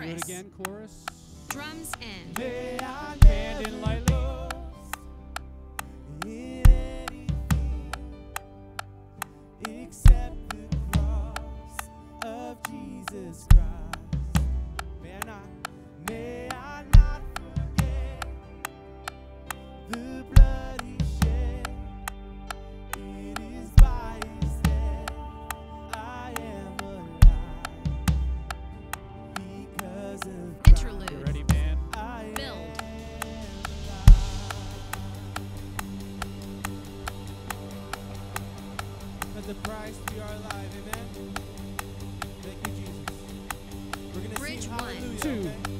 it again, chorus. Drums in. May I Hand in never lightly. boast in anything except the cross of Jesus Christ. May I not forget the blood He shed. It is by His death I am alive because of Christ. Interlude. You ready, man? I Build. am alive. At the price we are alive, amen. Thank you, Jesus. We're gonna Bridge sing one. hallelujah, Two. okay?